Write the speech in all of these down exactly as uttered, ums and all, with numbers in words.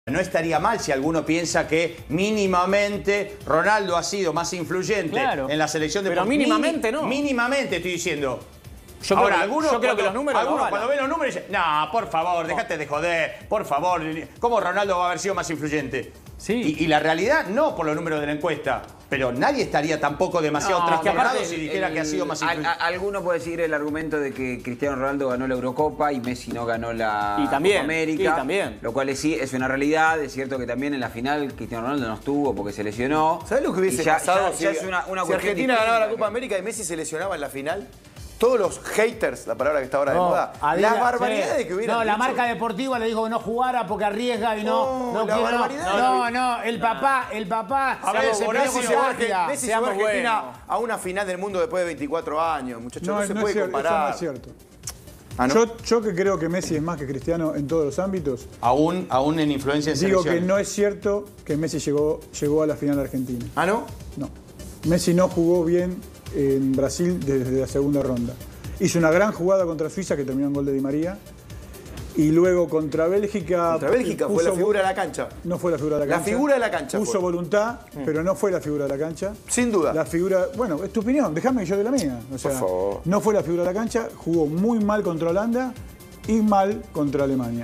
No estaría mal si alguno piensa que mínimamente Ronaldo ha sido más influyente claro. en la selección de Pero mínimamente no. Mínimamente estoy diciendo. Yo Ahora, creo que, algunos yo creo cuando, que los números algunos no cuando ven los números dicen, no, por favor, dejate de joder, por favor. ¿Cómo Ronaldo va a haber sido más influyente? Sí. Y, y la realidad, no por los números de la encuesta, pero nadie estaría tampoco demasiado No, trastornado aparte si el- dijera El- que ha sido más influyente. a- a- Alguno puede decir el argumento de que Cristiano Ronaldo ganó la Eurocopa y Messi no ganó la Y también, Copa América. y también. Lo cual es, sí, es una realidad. Es cierto que también en la final Cristiano Ronaldo no estuvo porque se lesionó. ¿Sabés lo que hubiese Y ya, pasado ya- si, ya es una, una si cuestión Argentina ganaba la distinta, Copa que- América y Messi se lesionaba en la final? Todos los haters, la palabra que está ahora de No, moda, Adela, las barbaridades sí. que hubieran No, la dicho. marca deportiva le dijo que no jugara porque arriesga y no. No, No, la quiere, no, barbaridad. no, no, el papá, el papá. A ver, se Horacio, peleó con llevó a Sarria. Argen- Messi llevó a Seamos Argentina buenos. a una final del mundo después de veinticuatro años, muchachos. No, No, se no es puede cierto, eso comparar. no es cierto. Ah, ¿no? Yo, yo que creo que Messi es más que Cristiano en todos los ámbitos, Aún, aún en influencia en digo selección. que no es cierto que Messi llegó, llegó a la final argentina. ¿Ah, no? No. Messi no jugó bien en Brasil desde la segunda ronda. Hizo una gran jugada contra Suiza que terminó en gol de Di María. Y luego contra Bélgica. Contra Bélgica fue puso- la figura de la cancha. No fue la figura de la La cancha. figura de la cancha Puso fue. voluntad, pero no fue la figura de la cancha. Sin duda. La figura. Bueno, es tu opinión, déjame que yo de la mía. O sea, Por favor. no fue la figura de la cancha, jugó muy mal contra Holanda y mal contra Alemania.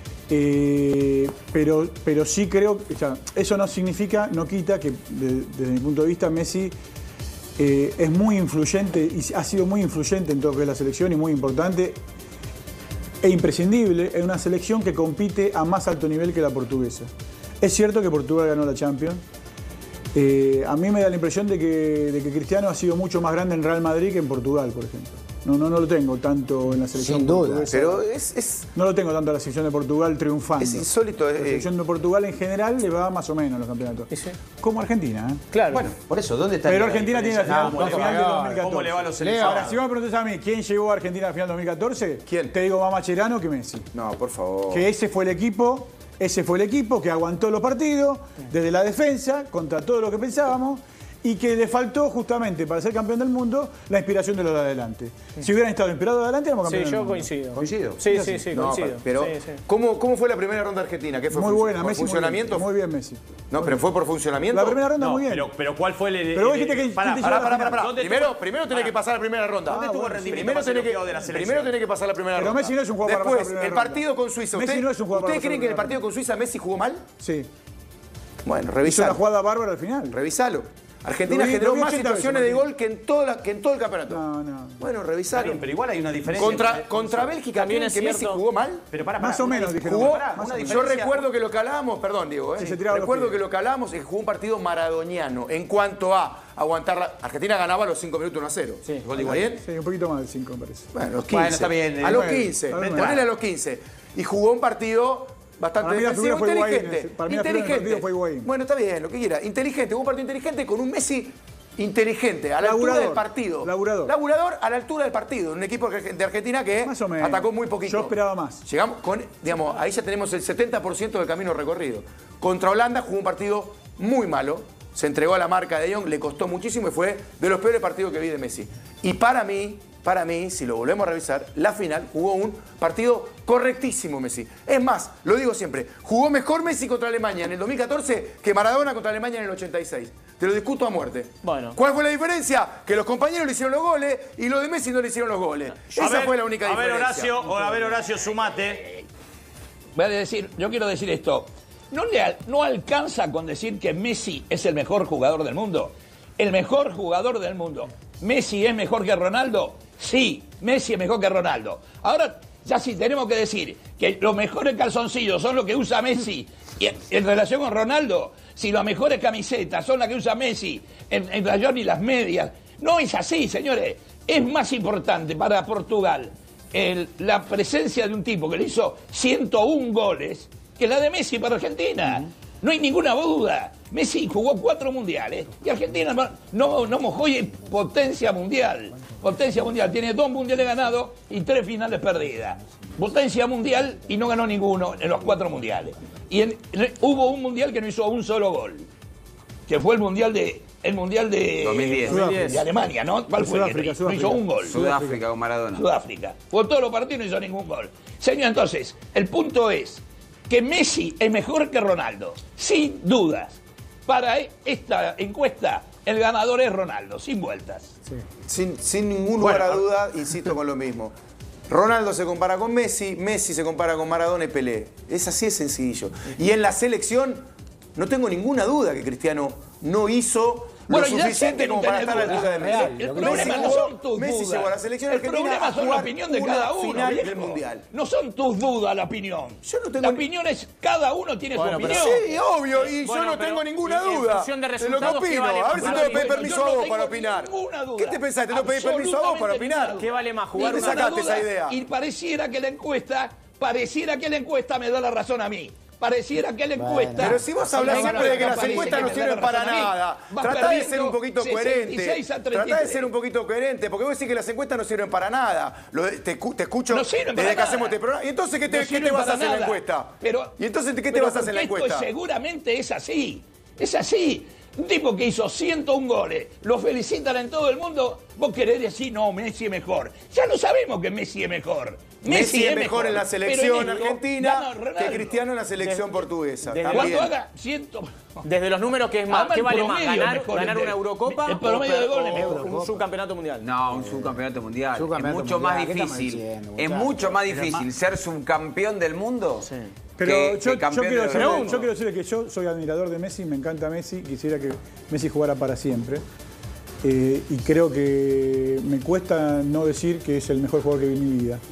Eh, pero, pero sí creo que. O sea, eso no significa, no quita que, de- desde mi punto de vista, Messi. Eh, es muy influyente y ha sido muy influyente en todo lo que es la selección y muy importante e imprescindible en una selección que compite a más alto nivel que la portuguesa. Es cierto que Portugal ganó la Champions. Eh, a mí me da la impresión de que, de que Cristiano ha sido mucho más grande en Real Madrid que en Portugal, por ejemplo. No, no, no lo tengo tanto en la selección Sin duda, portuguesa. Pero es, es, No lo tengo tanto en la selección de Portugal triunfando. es insólito. La eh, selección de Portugal en general le va más o menos en los campeonatos. Sí, sí. Como Argentina, ¿eh? Claro. Bueno, por eso, ¿dónde está Pero la Argentina tiene la diferencia? final, ¿Cómo la le va? final del dos mil catorce. ¿Cómo le va a los Ahora, seleccionados? si vos me preguntás a mí quién llegó a Argentina a la final dos mil catorce, ¿Quién? te digo más Mascherano que Messi. No, por favor. Que ese fue el equipo, ese fue el equipo que aguantó los partidos desde la defensa contra todo lo que pensábamos y que le faltó justamente para ser campeón del mundo la inspiración de los de adelante. Si hubieran estado inspirados de adelante, éramos Sí, campeones del yo mundo. coincido. ¿Coincido? Sí, sí, sí, No, coincido. pero Sí, sí. ¿cómo, ¿cómo fue la primera ronda argentina? ¿Qué fue? Muy ¿Fun- buena, por Messi. Muy funcionamiento? bien, muy bien Messi. No, pero fue por funcionamiento. La primera ronda No, muy bien. pero, pero ¿cuál fue el... Pero vos dijiste que- Pará, que te pará, llevó a la pará, final. pará. ¿Dónde Primero, estuvo? primero tenés que pasar la primera ronda. ¿Dónde estuvo el Primero rendimiento más tenés que, elogiado de la selección? primero tenés que pasar la primera Pero ronda. Messi no es un jugador para Después, pasar la primera el ronda. partido con Suiza. Messi ¿Usted- no es un jugador para ¿Ustedes pasar creen la que el primera partido con Suiza Messi jugó mal? Sí. Bueno, Hizo revisalo. una jugada bárbara al final. Revisalo. Argentina Lo vi- generó lo vi más ochenta situaciones veces, de gol que en, todo la- que en todo el campeonato. No, no. Bueno, Está revisalo. bien, pero igual hay una diferencia. Contra, entre- contra Bélgica, También ¿creen es que Messi cierto. jugó mal? Pero pará, pará, Más o una menos, di- dijeron. Jugó, pará, Más una o menos. yo diferencia- recuerdo que lo que hablábamos, perdón Diego, ¿eh? Sí, se tiraba los recuerdo pies. que lo que hablábamos es que jugó un partido maradoniano en cuanto a aguantar la... Argentina ganaba a los cinco minutos uno a cero. Sí. ¿Gol de Higuaín? Sí, un poquito más del cinco, me parece. Bueno, a los quince. Bueno, está bien, A eh, los nueve. quince. Está bien, Ponele nueve. a los quince. Y jugó un partido bastante Para mí la defensivo, figura fue Higuaín, inteligente. ese. Para mí la figura del inteligente. partido fue Higuaín. Bueno, está bien, lo que quiera. Inteligente, jugó un partido inteligente con un Messi inteligente, a la altura Laburador. del partido. Laburador. Laburador a la altura del partido. Un equipo de Argentina que Más o menos. atacó muy poquito. Yo esperaba más. Llegamos con, digamos, ahí ya tenemos el setenta por ciento del camino recorrido. Contra Holanda jugó un partido muy malo. Se entregó a la marca de Jong, le costó muchísimo y fue de los peores partidos que vi de Messi. Y para mí, para mí, si lo volvemos a revisar, la final jugó un partido correctísimo Messi. Es más, lo digo siempre, jugó mejor Messi contra Alemania en el dos mil catorce que Maradona contra Alemania en el ochenta y seis. Te lo discuto a muerte. Bueno. ¿Cuál fue la diferencia? Que los compañeros le hicieron los goles y los de Messi no le hicieron los goles. Esa A ver, fue la única A ver, diferencia. Horacio, o a ver, Horacio, sumate. Voy a decir, yo quiero decir esto. No, le, al- no alcanza con decir que Messi es el mejor jugador del mundo. El mejor jugador del mundo. ¿Messi es mejor que Ronaldo? Sí, Messi es mejor que Ronaldo. Ahora, ya sí tenemos que decir que los mejores calzoncillos son los que usa Messi y en, en relación con Ronaldo, si las mejores camisetas son las que usa Messi en, en relación y las medias. No es así, señores. Es más importante para Portugal el- la presencia de un tipo que le hizo ciento uno goles que la de Messi para Argentina. No hay ninguna duda. Messi jugó cuatro mundiales y Argentina no, no, no mojó y es potencia mundial. Potencia mundial. Tiene dos mundiales ganados y tres finales perdidas. Potencia mundial y no ganó ninguno en los cuatro mundiales. Y en- hubo un mundial que no hizo un solo gol. Que fue el mundial de el mundial de, dos mil diez. de Alemania, ¿no? ¿Cuál fue? Sudáfrica, Que no Sudáfrica. hizo un gol. Sudáfrica con Maradona. Sudáfrica. Jugó todos los partidos y no hizo ningún gol. Señor, entonces, el punto es que Messi es mejor que Ronaldo, sin dudas. Para esta encuesta, el ganador es Ronaldo, sin vueltas. Sí. Sin, sin ningún lugar a duda, insisto con lo mismo. Ronaldo se compara con Messi, Messi se compara con Maradona y Pelé. Es así de sencillo. Y en la selección, no tengo ninguna duda que Cristiano no hizo Bueno, lo ya sé suficiente que no como para tenés estar a la dudas. altura de Messi. El, el problema no son tus Messi dudas. llegó a la selección el argentina problema a son la jugar opinión de una cada uno. final viejo. del Mundial. No son tus dudas la opinión. Yo no tengo la ni- opinión es, cada uno tiene Bueno, su pero opinión. Sí, obvio, y Bueno, yo no pero tengo ninguna en- en duda función de de lo que resultados, ¿qué opino. vale A ver más? si Bueno, tengo que pedir yo permiso no a vos tengo para opinar. ninguna duda. ¿Qué te pensás? ¿Te tengo que pedir permiso a vos para Absolutamente opinar? ninguna ¿Qué vale más, jugar ¿Dónde una sacaste duda? esa idea? Y pareciera que la encuesta, pareciera que la encuesta me da la razón a mí. Pareciera que la encuesta... Pero si vos hablas me siempre de que las parece encuestas que no me da sirven la para razón a mí. nada. Vas Tratá de ser perdiendo un poquito sesenta y coherente. seis a treinta y Tratá de tres. ser un poquito coherente, porque vos decís que las encuestas no sirven para nada. Lo de- te, escu- te escucho No sirven desde para que nada. hacemos este programa. ¿Y entonces qué te, No qué sirven te vas a para hacer en la nada. encuesta? Pero, ¿Y entonces qué te pero vas a hacer en la porque encuesta? Esto seguramente es así. Es así. Un tipo que hizo ciento un goles, lo felicitan en todo el mundo, vos querés decir, no, Messi es mejor. Ya lo sabemos que Messi es mejor. Messi es mejor en la selección pero en esto argentina gana Ronaldo. que Cristiano en la selección portuguesa. desde- También. Cuando haga ciento... Desde los números, ¿qué es más? Además, ¿Qué el vale más? promedio ¿Ganar, mejor ganar el de- una Eurocopa el promedio o, de goles o mejor. un subcampeonato mundial? No, un subcampeonato mundial. Subcampeonato es mucho mundial, más ¿qué estamos difícil. diciendo, Es muchachos? mucho más Pero difícil más- ser subcampeón del mundo Pero que, yo, que yo campeón quiero de decirle, Europa. yo quiero decirle que yo soy admirador de Messi, me encanta Messi, quisiera que Messi jugara para siempre. Eh, y creo que me cuesta no decir que es el mejor jugador que vi en mi vida.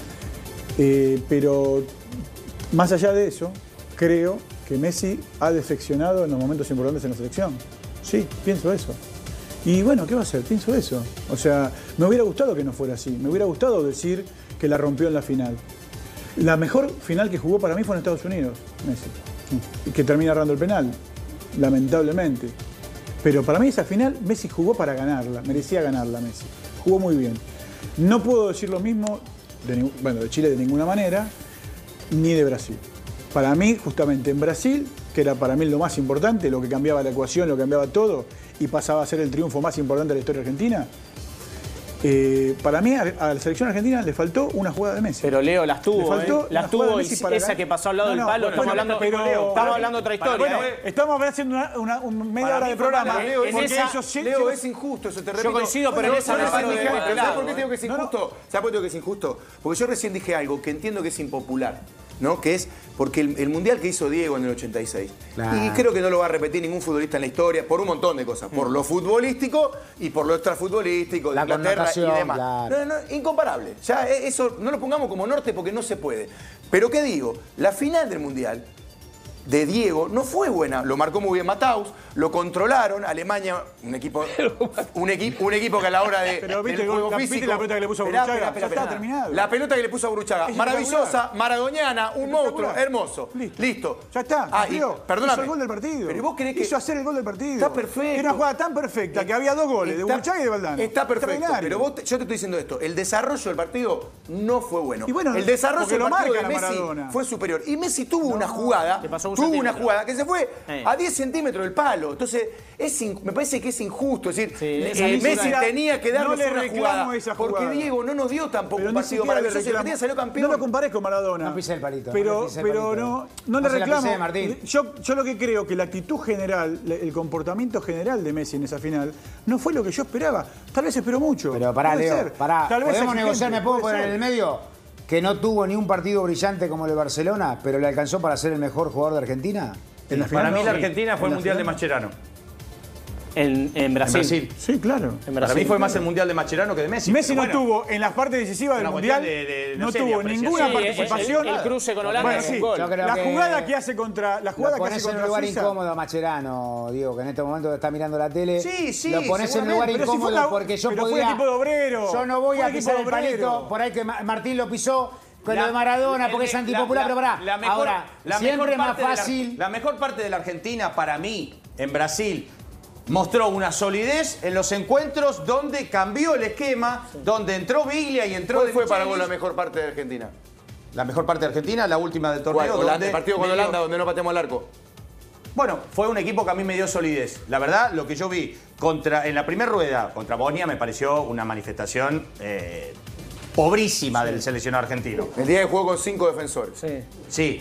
Eh, pero más allá de eso, creo que Messi ha defeccionado en los momentos importantes en la selección. Sí, pienso eso. Y bueno, ¿qué va a hacer? Pienso eso. O sea, me hubiera gustado que no fuera así. Me hubiera gustado decir que la rompió en la final. La mejor final que jugó para mí fue en Estados Unidos, Messi. Y que termina errando el penal, lamentablemente. Pero para mí esa final, Messi jugó para ganarla, merecía ganarla Messi. Jugó muy bien. No puedo decir lo mismo, de, ni- bueno, de Chile de ninguna manera, ni de Brasil. Para mí, justamente en Brasil, que era para mí lo más importante, lo que cambiaba la ecuación, lo que cambiaba todo, y pasaba a ser el triunfo más importante de la historia argentina, eh, para mí a, a la selección argentina le faltó una jugada de Messi. Pero Leo, las Le tuvo, faltó ¿eh? Las una tuvo jugada de el- Messi para esa ganar. que pasó al lado No, del no, palo. bueno, Estamos bueno, hablando, pero- estamos hablando de otra historia. Bueno, ¿eh? estamos haciendo una, una- un media Para hora mí de fue programa. mala, Leo, en porque esa- ellos sí- Leo, sí- es injusto, eso te repito. coincido, pero Bueno, en esa bueno, me pero parece ¿sabes que por qué fue ¿sabes por qué digo que es No, no. injusto? ¿Sabes por qué digo que es injusto? Porque yo recién dije algo que entiendo que es impopular, ¿no? Que es porque el, el mundial que hizo Diego en el ochenta y seis. Claro. Y creo que no lo va a repetir ningún futbolista en la historia por un montón de cosas. Por lo futbolístico y por lo extrafutbolístico, de La Inglaterra y connotación, demás. claro. No, no, incomparable. Ya eh, eso no lo pongamos como norte porque no se puede. Pero ¿qué digo? La final del mundial de Diego no fue buena. Lo marcó muy bien Mataus, lo controlaron. Alemania, un equipo, un, equipo, un equipo que a la hora de, Pero viste del el gol- juego la- viste físico... la pelota que le puso a Esperá, Burruchaga. esperá, esperá, Ya está esperá. terminado. La pelota que le puso a Burruchaga. Es Maravillosa, espectacular. maradoniana, un monstruo, Espectacular. hermoso. Listo. Listo. Ya está, Ah, y, cumplió. perdóname. Hizo el gol del partido. Pero vos querés que... Hizo hacer el gol del partido. Está perfecto. Era una jugada tan perfecta que había dos goles, de Está- Burruchaga y de Valdano. Está perfecto, Extraordinario. pero vos te- yo te estoy diciendo esto. El desarrollo del partido no fue bueno. Y bueno, el desarrollo porque del lo partido de marcan a Messi Maradona. fue superior. Y Messi tuvo una jugada, Le pasó un tuvo una centímetro. jugada que se fue Eh. a diez centímetros del palo. Entonces, es in- me parece que es injusto. Es decir, Sí, eh, esa misma- Messi tenía que no darnos le una reclamo jugada. esa Porque jugada. Diego no nos dio tampoco Pero un ni partido siquiera le maravilloso. Y reclamo. Argentina salió campeón. No lo comparé con Maradona. No pise el palito, Pero, no le pise el pero palito. no, no No le se la reclamo. pisé, Martín. Yo, yo lo que creo que la actitud general, le- el comportamiento general de Messi en esa final, no fue lo que yo esperaba. Tal vez esperó mucho. Pero pará, Puede Leo, ser. pará. Tal vez ¿Podemos exigente, negociar? ¿Me puedo puede poner ser. en el medio? Que no tuvo ni un partido brillante como el de Barcelona, pero le alcanzó para ser el mejor jugador de Argentina. En la Para final, mí no. la Argentina fue En el la Mundial de final. Mascherano. En, en En Brasil. Brasil. Sí, claro. En Para Brasil. mí fue más el Mundial de Mascherano que de Messi. Messi pero no bueno. tuvo en las partes decisivas del Una Mundial, cuestión de- de- no no sé, de tuvo apreciación. ninguna Sí, participación. el- el cruce con Holanda Bueno, es un sí, gol. Yo creo la que- jugada que hace contra la jugada Lo que hace pones en un contra lugar Suiza. incómodo a Macherano, Digo, que en este momento está mirando la tele. Sí, sí, Lo pones en un seguramente, lugar pero si fue incómodo la- porque yo pero fue podía. equipo de Obrero. Yo no voy Fue a equipo pisar de el palito Obrero. por ahí que Ma- Martín lo pisó con La- lo de Maradona el- porque es la- antipopular, la- pero pará. la mejor- Ahora, la siempre mejor es más parte de la- fácil. La, mejor parte de la Argentina, para mí, en Brasil, mostró una solidez en los encuentros donde cambió el esquema, donde entró Biglia y entró ¿Cuál De fue para vos Michelis. la mejor parte de Argentina? La mejor parte de Argentina, la última del ¿Cuál? torneo. Holanda, donde el partido con me dio- Holanda donde no pateamos al arco. Bueno, fue un equipo que a mí me dio solidez. La verdad, lo que yo vi contra, en la primera rueda contra Bosnia me pareció una manifestación eh, pobrísima del seleccionado argentino. El día que jugó con cinco defensores. Sí. Sí.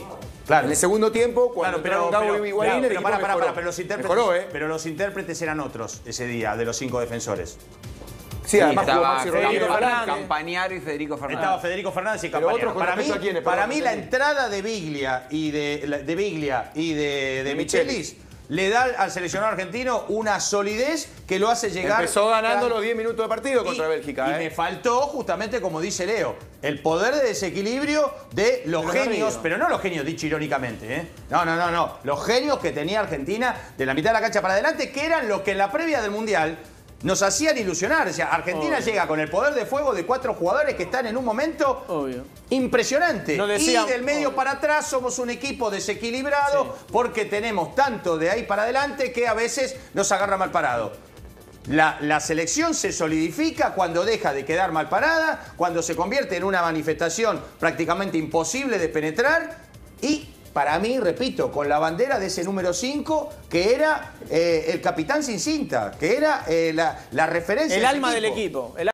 Claro. En el segundo tiempo, cuando Claro, pero, entraron Gabo pero, y Higuaín, claro, el pero, equipo pará, pará, mejoró. pará, pero los intérpretes, Mejoró, ¿eh? pero los intérpretes eran otros ese día, de los cinco defensores. Sí, además jugó Estaba Maxi Federico Rodríguez. Fernández, Campañaro y Federico Fernández. Estaba Federico Fernández y Pero Campañaro. otros con Para mí, respecto a quiénes, para perdón, mí la entendí. entrada de Biglia y de, la- de Biglia y de, de Michelis. Michelis le da al seleccionado argentino una solidez que lo hace llegar. Empezó ganando los diez minutos de partido contra Y- Bélgica. Y ¿eh? me faltó, justamente como dice Leo, el poder de desequilibrio de los Pero genios, Garrido. pero no los genios, dicho irónicamente, ¿eh? No, no, no, no. Los genios que tenía Argentina de la mitad de la cancha para adelante, que eran los que en la previa del Mundial nos hacían ilusionar. O sea, Argentina Obvio. llega con el poder de fuego de cuatro jugadores que están en un momento Obvio. impresionante. No decían- y del medio obvio. para atrás somos un equipo desequilibrado porque tenemos tanto de ahí para adelante que a veces nos agarra mal parado. La, la selección se solidifica cuando deja de quedar mal parada, cuando se convierte en una manifestación prácticamente imposible de penetrar y, para mí, repito, con la bandera de ese número cinco, que era eh, el capitán sin cinta, que era eh, la, la referencia El de ese alma del equipo. El